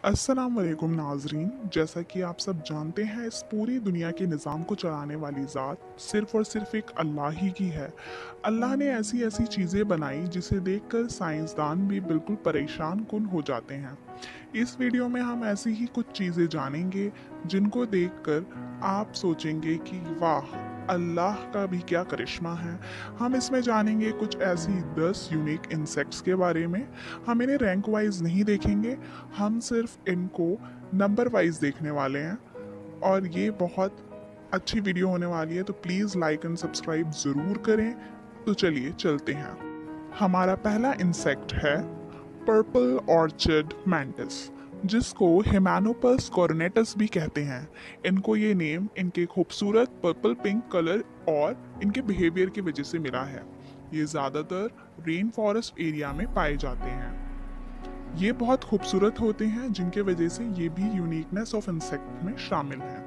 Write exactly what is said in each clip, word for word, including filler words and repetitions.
अस्सलाम वालेकुम नाजरीन। जैसा कि आप सब जानते हैं, इस पूरी दुनिया के निज़ाम को चलाने वाली ज़ात सिर्फ़ और सिर्फ एक अल्लाह ही की है। अल्लाह ने ऐसी ऐसी चीज़ें बनाई जिसे देखकर साइंसदान भी बिल्कुल परेशान कुन हो जाते हैं। इस वीडियो में हम ऐसी ही कुछ चीज़ें जानेंगे जिनको देखकर आप सोचेंगे कि वाह, अल्लाह का भी क्या करिश्मा है। हम इसमें जानेंगे कुछ ऐसी दस यूनिक इंसेक्ट्स के बारे में। हम इन्हें रैंक वाइज नहीं देखेंगे, हम सिर्फ इनको नंबर वाइज देखने वाले हैं और ये बहुत अच्छी वीडियो होने वाली है, तो प्लीज़ लाइक एंड सब्सक्राइब ज़रूर करें। तो चलिए चलते हैं। हमारा पहला इंसेक्ट है पर्पल ऑर्चिड मैंटिस, जिसको हिमानोपस कोरोनेटस भी कहते हैं। इनको ये नेम इनके खूबसूरत पर्पल पिंक कलर और इनके बिहेवियर की वजह से मिला है। ये ज़्यादातर रेन फॉरेस्ट एरिया में पाए जाते हैं। ये बहुत खूबसूरत होते हैं, जिनके वजह से ये भी यूनिकनेस ऑफ इंसेक्ट में शामिल है।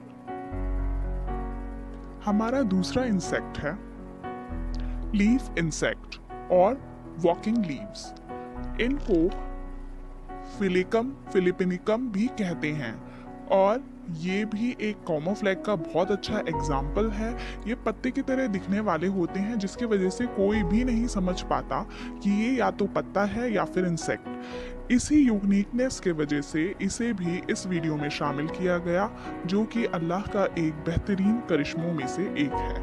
हमारा दूसरा इंसेक्ट है लीफ इंसेक्ट और वॉकिंग लीव्स। इनको फिलिकम फिलिपिनिकम भी कहते हैं और ये भी एक कॉमोफ्लैग का बहुत अच्छा एग्जाम्पल है। ये पत्ते की तरह दिखने वाले होते हैं, जिसकी वजह से कोई भी नहीं समझ पाता कि ये या तो पत्ता है या फिर इंसेक्ट। इसी यूनिकनेस के वजह से इसे भी इस वीडियो में शामिल किया गया, जो कि अल्लाह का एक बेहतरीन करिश्मों में से एक है।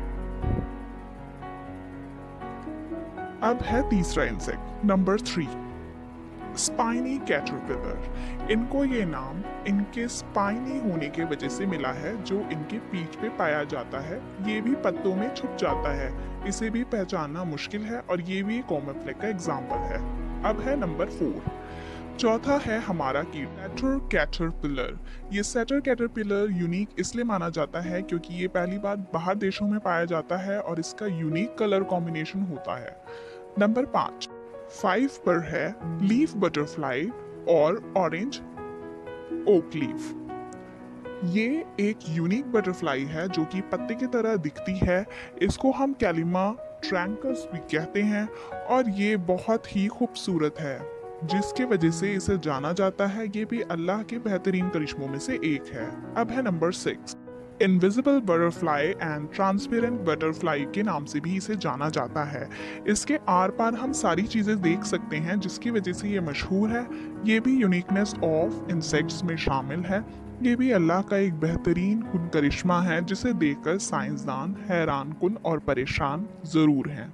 अब है तीसरा insect, number three, spiny caterpillar. इनको ये नाम इनके स्पाइनी होने के वजह से मिला है, जो इनके पीठ पे पाया जाता है। ये भी पत्तों में छुप जाता है, इसे भी पहचानना मुश्किल है और ये भी कॉमोफ्लैग का एग्जाम्पल है। अब है नंबर फोर, चौथा है हमारा की सेटर कैटरपिलर। ये सेटर कैटरपिलर यूनिक इसलिए माना जाता है क्योंकि ये पहली बार बाहर देशों में पाया जाता है और इसका यूनिक कलर कॉम्बिनेशन होता है। नंबर पाँच, फाइव पर है लीफ बटरफ्लाई और ऑरेंज ओक लीफ। ये एक यूनिक बटरफ्लाई है जो कि पत्ते की तरह दिखती है। इसको हम कैलिमा ट्रैंकस भी कहते हैं और ये बहुत ही खूबसूरत है, जिसकी वजह से इसे जाना जाता है। ये भी अल्लाह के बेहतरीन करिश्मों में से एक है। अब है number six, invisible butterfly and transparent butterfly के नाम से भी इसे जाना जाता है। इसके आर पार हम सारी चीज़ें देख सकते हैं, जिसकी वजह से ये मशहूर है। ये भी यूनिकनेस ऑफ इंसेक्ट्स में शामिल है। ये भी अल्लाह का एक बेहतरीन कुन करिश्मा है, जिसे देखकर साइंसदान हैरान कुन और परेशान ज़रूर हैं।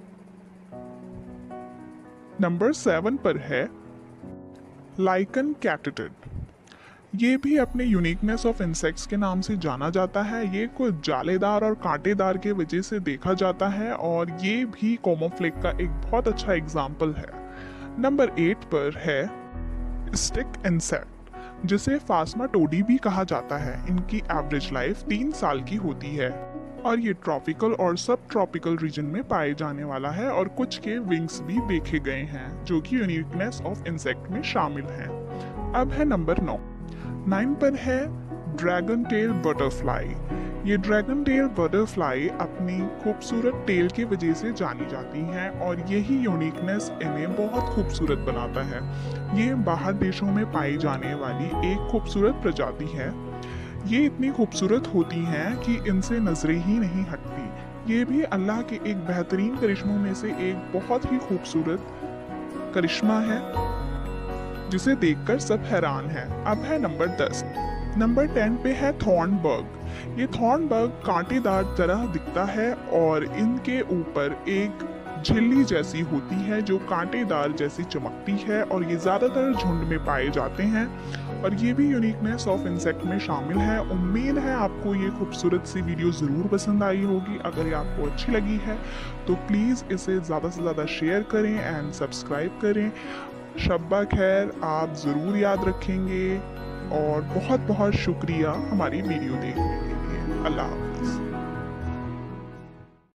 नंबर सेवन पर है लाइकन कैटटिड। ये भी अपने यूनिकनेस ऑफ इंसेक्ट्स के नाम से जाना जाता है। ये कुछ जालेदार और कांटेदार के वजह से देखा जाता है और ये भी कॉमोफ्लैग का एक बहुत अच्छा एग्जाम्पल है। नंबर एट पर है स्टिक इंसेक्ट, जिसे फास्माटोडी भी कहा जाता है। इनकी एवरेज लाइफ तीन साल की होती है और ये ट्रॉपिकल और सब ट्रॉपिकल रीजन में पाए जाने वाला है और कुछ के विंग्स भी देखे गए हैं, जो कि यूनिकनेस ऑफ इंसेक्ट में शामिल हैं। अब है नंबर नौ, नाइन पर है ड्रैगन टेल बटरफ्लाई। ये ड्रैगन टेल बटरफ्लाई अपनी खूबसूरत टेल की वजह से जानी जाती हैं और यही यूनिकनेस इन्हें बहुत खूबसूरत बनाता है। ये बाहर देशों में पाई जाने वाली एक खूबसूरत प्रजाति है। ये इतनी खूबसूरत होती हैं कि इनसे नजरें ही नहीं हटती। ये भी अल्लाह के एक बेहतरीन करिश्मों में से एक बहुत ही खूबसूरत करिश्मा है, जिसे देखकर सब हैरान हैं। अब है नंबर दस, नंबर टेन पे है थॉर्न बग। ये थॉर्न बग कांटेदार तरह दिखता है और इनके ऊपर एक झिल्ली जैसी होती है जो कांटेदार जैसी चमकती है और ये ज़्यादातर झुंड में पाए जाते हैं और ये भी यूनिकनेस ऑफ इंसेक्ट में शामिल है। उम्मीद है आपको ये खूबसूरत सी वीडियो ज़रूर पसंद आई होगी। अगर ये आपको अच्छी लगी है तो प्लीज़ इसे ज़्यादा से ज़्यादा शेयर करें एंड सब्सक्राइब करें। शब्बा खैर आप ज़रूर याद रखेंगे और बहुत बहुत शुक्रिया हमारी वीडियो देखने के लिए। अल्लाह हाफ़िज़।